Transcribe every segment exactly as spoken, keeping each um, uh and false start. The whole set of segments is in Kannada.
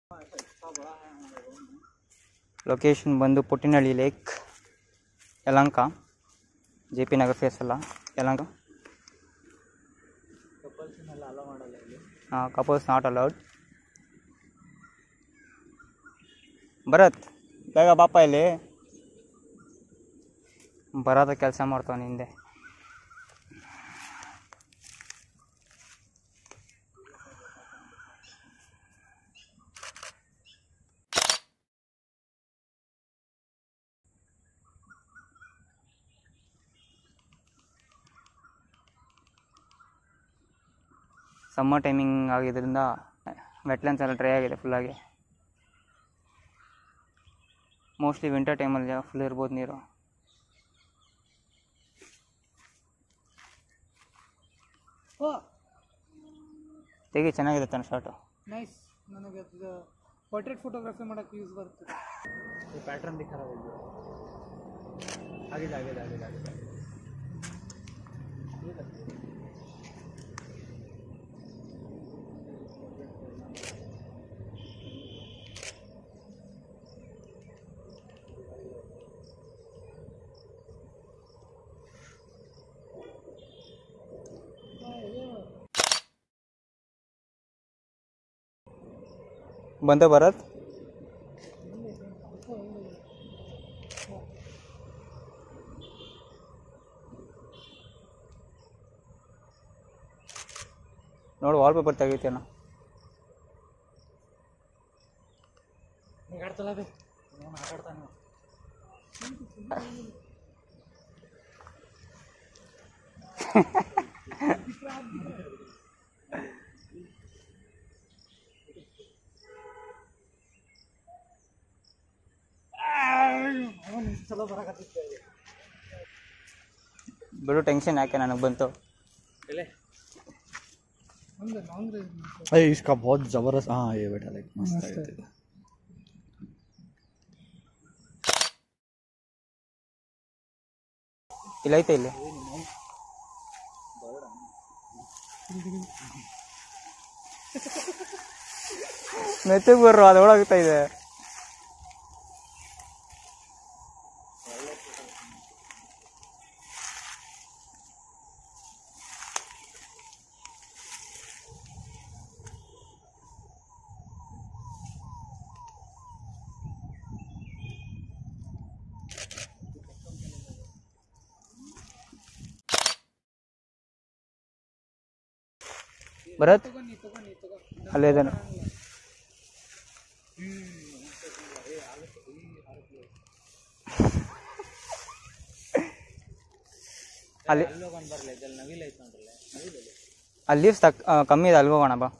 ಲೊಕೇಶನ್ ಬಂದು Puttenahalli lake, Yelahanka, J P Nagar phase ಅಲ್ಲ, ಯಲಹಂಕ. ಹಾಂ, ಕಪಲ್ಸ್ ನಾಟ್ ಅಲೌಡ್. ಭರತ್, ಬೇಗ ಬಾಪ ಇಲ್ಲಿ. ಬರೋದ ಕೆಲಸ ಮಾಡ್ತಾವ ಹಿಂದೆ. ಸಮ್ಮರ್ ಟೈಮಿಂಗ್ ಆಗಿದ್ದರಿಂದ ವೆಟ್ಲ್ಯಾಂಡ್ಸ್ ಎಲ್ಲ ಡ್ರೈ ಆಗಿದೆ ಫುಲ್ಲಾಗಿ. ಮೋಸ್ಟ್ಲಿ ವಿಂಟರ್ ಟೈಮಲ್ಲಿ ಫುಲ್ ಇರ್ಬೋದು ನೀರು. ತೆಗಿ, ಚೆನ್ನಾಗಿದೆ ತಾನೆ ಶಾರ್ಟು. ನೈಸ್. ನನಗೆ ಪೋರ್ಟ್ರೇಟ್ ಫೋಟೋಗ್ರಫಿ ಮಾಡೋಕ್ಕೆ ಯೂಸ್ ಬರುತ್ತೆ. ಈ ಪ್ಯಾಟ್ರನ್ ದಿಖಾ ರहा है. ಆಗಿದೆ ಆಗಿದೆ ಆಗಿದೆ ಆಗಿದೆ ಬಂದ ಭರತ್. ನೋಡು, ವಾಲ್ ಪೇಪರ್ ತೆಗಿತೇನ. ಆಡ್ತಲ್ಲ ಬೇ, ಆಟಾಡ್ತಾನೆ. ಚಲೋ ಬರಕತ್ತಿತ್ತು ಬಿಡು, ಟೆನ್ಷನ್ ಯಾಕೆ, ನನಗೆ ಬಂತು. अरे इसका बहुत जबरदस्त. हाँ ये बेटा लाइक मस्त है. ಇಲ್ಲೈತೆ ಇಲ್ಲಿ ಮೆತ್ತಗೆ ಬರ್ರು, ಅದೊಳಗ್ತಾ ಇದೆ. ಭರತ್ ಅಲ್ಲೇ ಇದ್ದಾನೆ. ಅಲ್ಲಿ ಅಲ್ಲಿ ತಕ್ ಕಮ್ಮಿ ಇದೆ, ಅಲ್ಲಿಗೆ ಹೋಗೋಣ ಬಾ.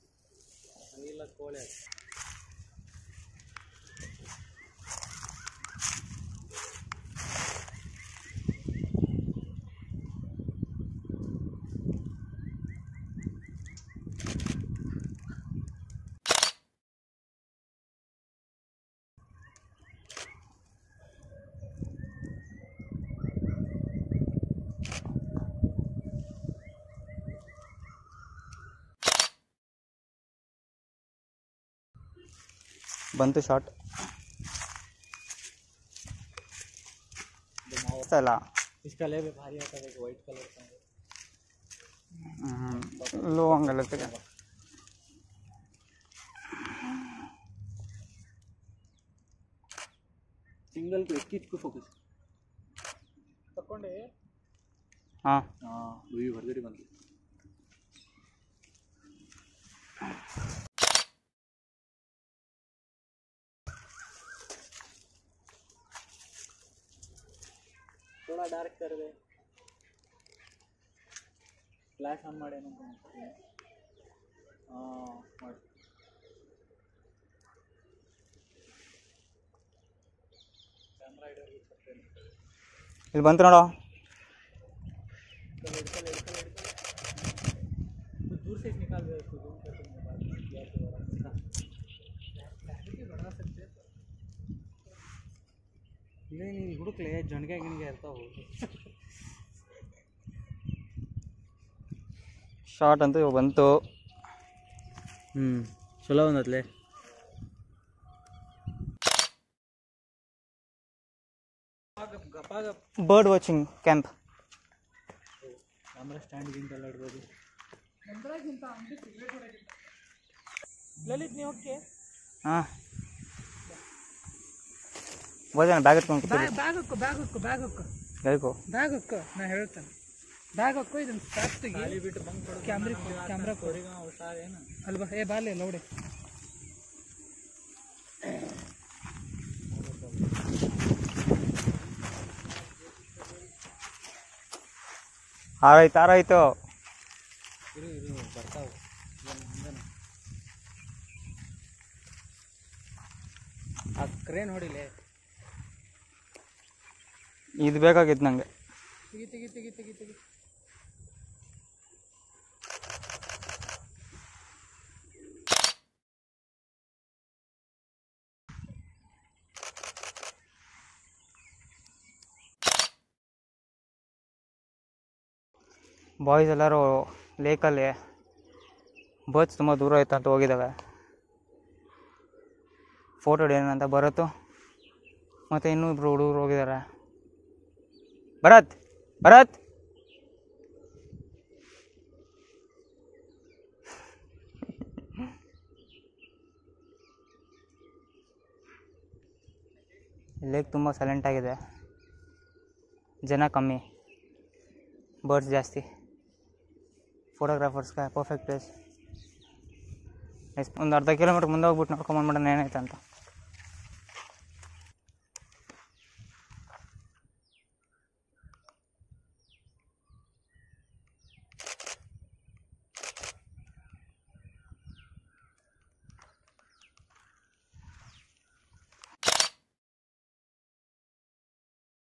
ಬಂತು ಶಾರ್ಟ್ ಅಲ್ಲ. इसका ले भी भारी आता है, वाइट कलर का. हम्म लो हंगल तक सिंगल को एक को फोकस ತಕೊಂಡೆ. ಹಾಂ ಹಾಂ ವಿ ಭರ್ಜರಿ ಬಂತು. थोड़ा डार्क कर दे, फ्लैश ऑन ಮಾಡಿ ಏನಂತ. ಹಾಂ ಮಾಡಿ. ಕ್ಯಾಮ್ರಾ ಹಿಡಿಯೋದು ಬರ್ತೇನೆ. ಇಲ್ಲಿ ಬಂತು ನೋಡು. दूर से निकाल दे उसको, जूम करके निकाल दिया तो क्लैरिटी बढ़ा सकते हैं. नहीं नहीं ಹುಡುಕ್ಲೆ, ಜಣಗೆ ಗಿಣಗೆ ಇರ್ತಾವೆ. ಶಾರ್ಟ್ ಅಂತೂ ಬಂತು. ಹ್ಞೂ ಚಲೋ ಬಂದತ್ಲೆ. ಗಪ್ ಗಪ ಗಪ್ bird watching camp. Camera stand ಗಿಂತ ಎಲ್ಲ ಇಡ್ಬೋದು. ಕ್ಯಾಮ್ರಾಗಿಂತ ಅಂಗಡಿ ಸಿಗರೇಟ್ ಹೊಡೆಗಿಂತ. ಲಲಿತ್ ನೀವು ಓಕೆ? ಹಾಂ ಬೋಜನ ಬ್ಯಾಗ್ ಇಟ್ಕೊಂಡು ಬ್ಯಾಗ್ ಬ್ಯಾಗ್ ಹಾಕು ಬ್ಯಾಗ್ ಹಾಕು ಬ್ಯಾಗ್ ಹಾಕು ಗೈಕೋ ಬ್ಯಾಗ್ ಹಾಕು. ನಾ ಹೇಳ್ತೇನೆ ಬ್ಯಾಗ್ ಹಾಕು. ಇದನ್ನು ಸ್ಟಾರ್ಟ್ ತೆಗಿ ಬಿಟ್ಟು ಬಂಕ್ ಕೊಡು. ಕ್ಯಾಮ್ರಾ ಕ್ಯಾಮ್ರಾ ಕೊಡಿ ಏನು ಅಲ್ವಾ? ಏ ಬಾಲೆ ಲೌಡೆ ಆರಾಯ್ತು ಆರಾಯ್ತು. ಇರು ಇರು ಬರ್ತಾವೆ. ಆ ಕ್ರೇನ್ ಹೊಡಿಲೆ. ಇದು ಬೇಕಾಗಿತ್ತು ನನಗೆ. ತೆಗಿ ತೆಗಿ ತೆಗಿ ತೆಗಿ ತೆಗಿ. ಬಾಯ್ಸ್ ಎಲ್ಲರೂ ಲೇಕಲ್ಲಿ ಬರ್ಡ್ಸ್ ತುಂಬ ದೂರ ಆಯ್ತು ಅಂತ ಹೋಗಿದ್ದಾವೆ. ಫೋಟೋ ಏನಂತ ಬರತ್ತು ಮತ್ತು ಇನ್ನೂ ಇಬ್ಬರು ಹುಡುಗರು ಹೋಗಿದ್ದಾರೆ. ಭರತ್ ಭರತ್ ಲೇಕ್ ತುಂಬ ಸೈಲೆಂಟಾಗಿದೆ, ಜನ ಕಮ್ಮಿ, ಬರ್ಡ್ಸ್ ಜಾಸ್ತಿ. ಫೋಟೋಗ್ರಾಫರ್ಸ್ಗೆ ಪರ್ಫೆಕ್ಟ್ ಪ್ಲೇಸ್. ಒಂದು ಅರ್ಧ ಕಿಲೋಮೀಟ್ರ್ ಮುಂದೆ ಹೋಗ್ಬಿಟ್ಟು ನೋಡ್ಕೊಂಬಂದ್ಬಿಡೋಣ ಏನಾಯ್ತು ಅಂತ.